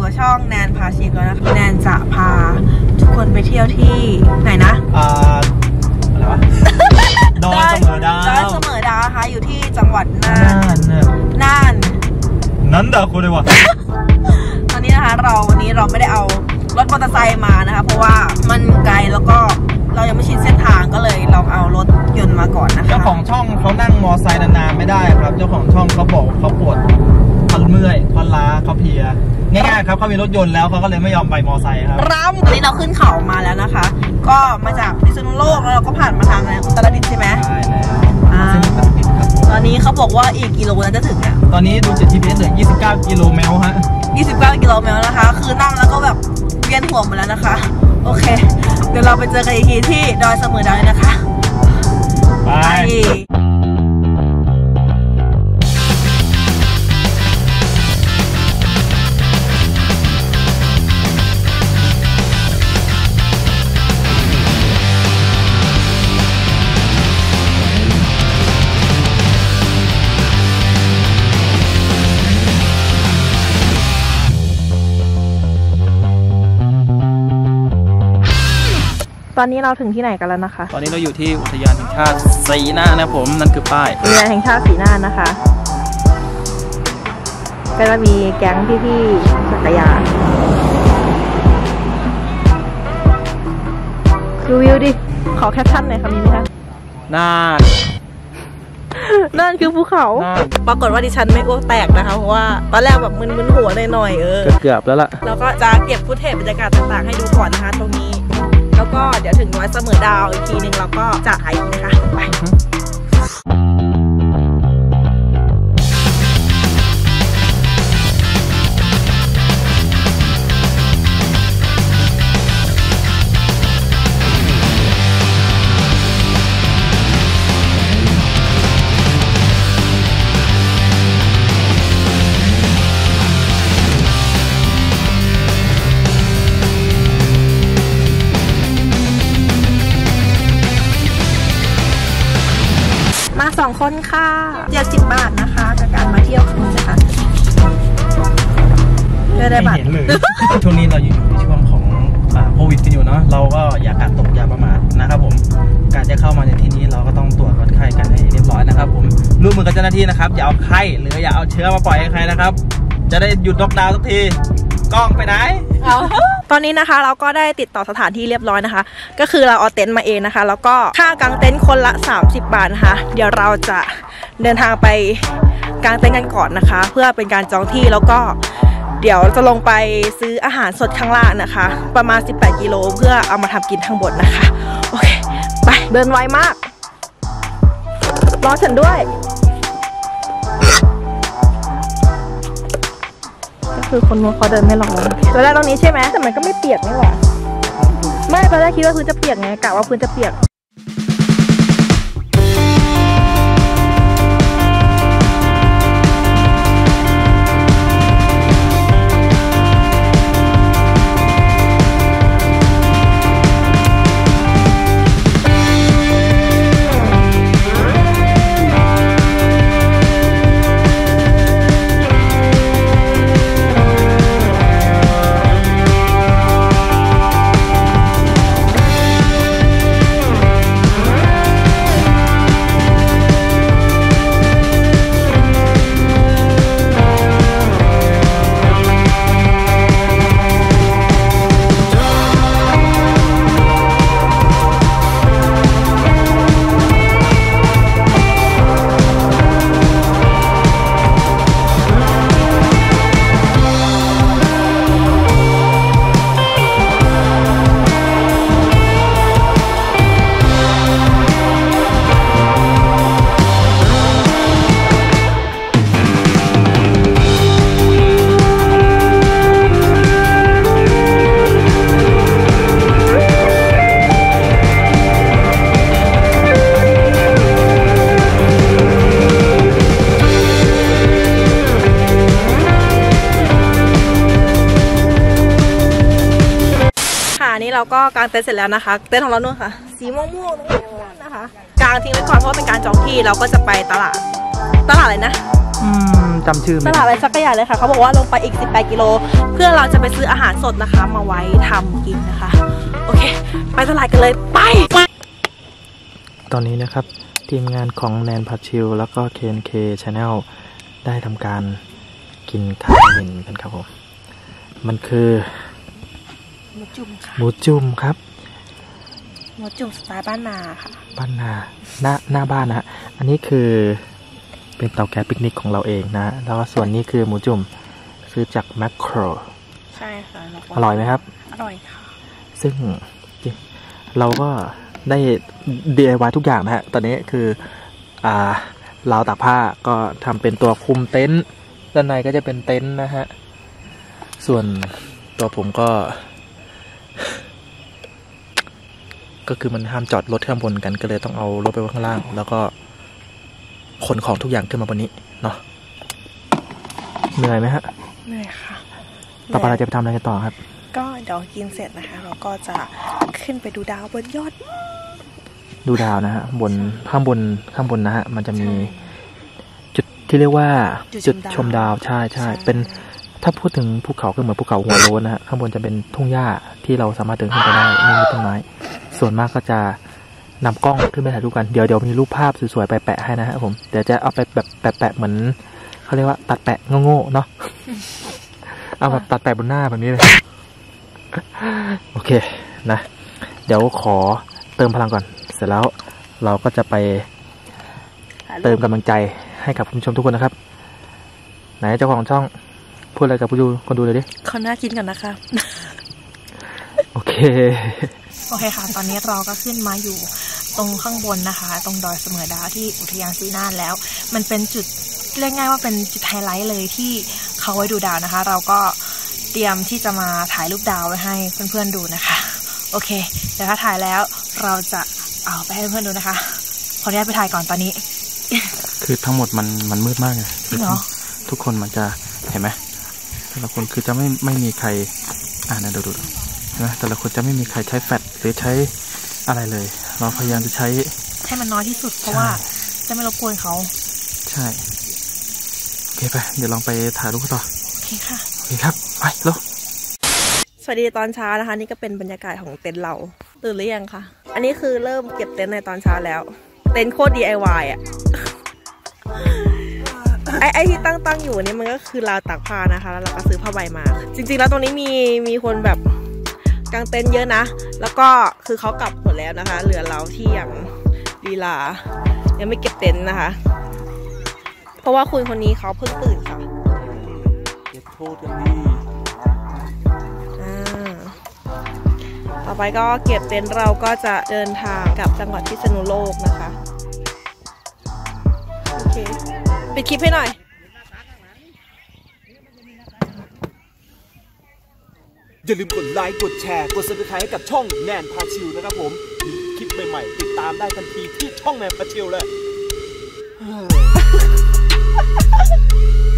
กับช่องแนนพาชิคแล้วนะคะแนนจะพาทุกคนไปเที่ยวที่ไหนนะอะไรวะดอยเสมอดาวนะคะอยู่ที่จังหวัดน่านนั่นเด้อคุณเลยวะตอนนี้นะคะวันนี้เราไม่ได้เอารถมอเตอร์ไซค์มานะคะเพราะว่ามันไกลแล้วก็เรายังไม่ชินเส้นทางก็เลยลองเอารถยนต์มาก่อนนะคะเจ้าของช่องเขานั่งมอไซค์นานๆไม่ได้ครับเจ้าของช่องเขาบอกเขาปวดเขาเมื่อยเขาล้าเขาเพลียง่ายๆครับเขามีรถยนต์แล้วเขาก็เลยไม่ยอมไปมอไซค์ครับตอนนี้เราขึ้นเขามาแล้วนะคะก็มาจากพิษณุโลกแล้วเราก็ผ่านมาทางอุตรดิตถ์ใช่ไหมใช่แล้วตอนนี้เขาบอกว่าอีกกิโลน่าจะถึงอ่ะตอนนี้ดูจาก GPS เหลือ29 กิโลเมตรฮะ 29 กิโลเมตรนะคะคือนั่งแล้วก็แบบเวียนหัวหมดแล้วนะคะโอเคเดี๋ยวเราไปเจอกันอีกทีที่ดอยเสมอดาวเลยนะคะไปตอนนี้เราถึงที่ไหนกันแล้วนะคะตอนนี้เราอยู่ที่อุทยานแห่งชาติศรีน่านนะผมนั่นคือป้ายอุทยานแห่งชาติศรีน่านนะคะก็จะมีแก๊งพี่ๆจักรยานดูวิวดิขอแคปชั่นหน่อยค่ะมีไหมคะนั่นคือภูเขาปรากฏว่าดิฉันไม่อ้วกแตกนะคะเพราะว่าตอนแรกแบบมึนหัวหน่อยเกือบแล้วล่ะแล้วก็จะเก็บฟุตเทจบรรยากาศต่างๆให้ดูก่อนนะคะตรงนี้แล้วก็เดี๋ยวถึงดอยเสมอดาวอีกทีหนึ่งเราก็จะถ่ายอีกนะคะไป2 คนค่ะ70 บาทนะคะกับการมาเที่ยวคืนนะคะได้บัตรช่วงนี้เราอยู่ในช่วงของโควิดกันอยู่เนาะเราก็อย่ากาดตกอย่าประมาทนะครับผมการจะเข้ามาในที่นี้เราก็ต้องตรวจวัดไข้กันให้เรียบร้อยนะครับผมร่วมมือกับเจ้าหน้าที่นะครับอย่าเอาไข้หรืออย่าเอาเชื้อมาปล่อยให้ใครนะครับจะได้หยุดล็อกดาวน์สักทีกล้องไปไหนตอนนี้นะคะเราก็ได้ติดต่อสถานที่เรียบร้อยนะคะก็คือเราเอาเต็นท์มาเองนะคะแล้วก็ค่ากางเต็นท์คนละ30 บาทนะคะเดี๋ยวเราจะเดินทางไปกางเต็นท์กันก่อนนะคะเพื่อเป็นการจองที่แล้วก็เดี๋ยวจะลงไปซื้ออาหารสดข้างล่างนะคะประมาณ18 กิโลเพื่อเอามาทำกินข้างบนนะคะโอเคไปเดินไวมากรอฉันด้วยคือคนนู้นเขาเดินไม่ลงตอนแรกตรงนี้ใช่ไหมแต่มันก็ไม่เปียกนี่หว่าไม่ตอนแรกคิดว่าพื้นจะเปียกไงกะว่าพื้นจะเปียกนี่เราก็กางเต็นท์เสร็จแล้วนะคะเต็นท์ของเรานู่นค่ะสีม่วงๆตรงนี้นะคะกางทิ้งไว้ก่อนเพราะว่าเป็นการจองที่เราก็จะไปตลาดตลาดอะไรนะจำชื่อตลาดอะไรสักอย่างเลยค่ะเขาบอกว่าลงไปอีก18กิโลเพื่อเราจะไปซื้ออาหารสดนะคะมาไว้ทำกินนะคะโอเคไปตลาดกันเลยไปตอนนี้นะครับทีมงานของแนนพาชิลแล้วก็ KNK Channel ได้ทำการกินข้าวเย็นกันครับผมมันคือหมูจุ่มค่ะหมูจุ่มครับหมูจุ่มสไตล์บ้านนาค่ะบ้านนาหน้าบ้านนะฮะอันนี้คือเป็นเตาแก๊สปิกนิกของเราเองนะแล้วก็ส่วนนี้คือหมูจุ่มซื้อจากแมคโครใช่ค่ะอร่อยไหมครับอร่อยค่ะซึ่งเราก็ได้ DIY ทุกอย่างนะฮะตอนนี้คือราวตากผ้าก็ทำเป็นตัวคุมเต็นท์ด้านในก็จะเป็นเต็นท์นะฮะส่วนตัวผมก็คือมันห้ามจอดรถข้างบนกันก็เลยต้องเอารถไปไว้ข้างล่างแล้วก็ขนของทุกอย่างขึ้นมาบนนี้เนาะเหนื่อยไหมฮะเหนื่อยค่ะต่อไปเราจะไปทำอะไรกันต่อครับก็เดี๋ยวกินเสร็จนะคะเราก็จะขึ้นไปดูดาวบนยอดดูดาวนะฮะข้างบนนะฮะมันจะมีจุดที่เรียกว่าจุดชมดาวใช่เป็นถ้าพูดถึงภูเขาก็เหมือนภูเขาหัวโล้นนะฮะข้างบนจะเป็นทุ่งหญ้าที่เราสามารถเดินขึ้นไปได้ไม่มีต้นไม้ส่วนมากก็จะนำกล้องขึ้นไปถ่ายรูปกันเดี๋ยวมีรูปภาพสวยๆไปแปะให้นะฮะผมเดี๋ยวจะเอาไปแบบแปะเหมือนเขาเรียกว่าตัดแปะโง่ๆเนาะเอาแบบตัดแปะบนหน้าแบบนี้เลยโอเคนะเดี๋ยวขอเติมพลังก่อนเสร็จแล้วเราก็จะไปเติมกำลังใจให้กับคุณผู้ชมทุกคนนะครับไหนเจ้าของช่องพูดอะไรกับผู้ดูคนดูเลยดิเขาน่ากินกันนะคะโอเคค่ะตอนนี้เราก็ขึ้นมาอยู่ตรงข้างบนนะคะตรงดอยเสมอดาวที่อุทยานสีน่านแล้วมันเป็นจุดเรียกง่ายว่าเป็นจุดไฮไลท์เลยที่เขาไว้ดูดาวนะคะเราก็เตรียมที่จะมาถ่ายรูปดาวไว้ให้เพื่อนๆดูนะคะโอเคเดี๋ยวถ้าถ่ายแล้วเราจะเอาไปให้เพื่อนดูนะคะขออนุญาตไปถ่ายก่อนตอนนี้คือทั้งหมดมันมืดมากเลยทุกคนมันจะเห็นไหมแต่ละคนคือจะไม่มีใครนะดูนะแต่ละคนจะไม่มีใครใช้แฟลชหรือใช้อะไรเลยเราพยายามจะใช้ให้มันน้อยที่สุดเพราะว่าจะไม่รบกวนเขาใช่โอเคไปเดี๋ยวลองไปถ่ายรูปต่อโอเคค่ะโอเคครับไปลงสวัสดีตอนเช้านะคะนี่ก็เป็นบรรยากาศของเต็นท์เราตื่นหรือยังคะอันนี้คือเริ่มเก็บเต็นท์ในตอนเช้าแล้วเต็นท์โคตร DIY อ่ะไอที่ตั้งอยู่นี่มันก็คือราวตากผ้านะคะแล้วเราก็ซื้อผ้าใบมาจริงๆแล้วตรงนี้มีคนแบบกางเต็นท์เยอะนะแล้วก็คือเขากลับหมดแล้วนะคะเหลือเราที่ยังลีลายังไม่เก็บเต็นท์นะคะเพราะว่าคุณคนนี้เขาเพิ่งตื่นค่ะเก็บโทษกันดีต่อไปก็เก็บเต็นท์เราก็จะเดินทางกลับจังหวัดพิษณุโลกนะคะโอเคปิดคลิปให้หน่อยอย่าลืมกดไลค์กดแชร์กด Subscribe ให้กับช่องแนนพาชิลนะครับผมมีคลิปใหม่ๆติดตามได้ทันทีที่ช่องแนนพาชิลเลย